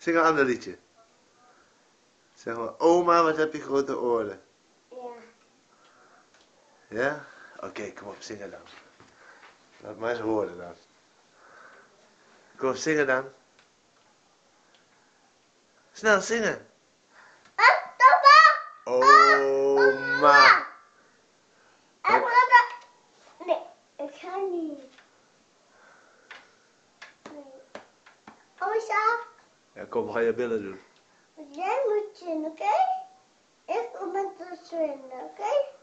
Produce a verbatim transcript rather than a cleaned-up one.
Zing een ander liedje. Zeg maar, oma, wat heb je grote oren. Ja. Ja? Oké, okay, kom op, zingen dan. Laat maar eens horen dan. Kom op, zingen dan. Snel, zingen. Oma. Nee, ik ga niet. Nee. Oma, Ja, kom, ga je billen doen. jij moet zingen, oké? Okay? Ik kom met de zingen, oké? Okay?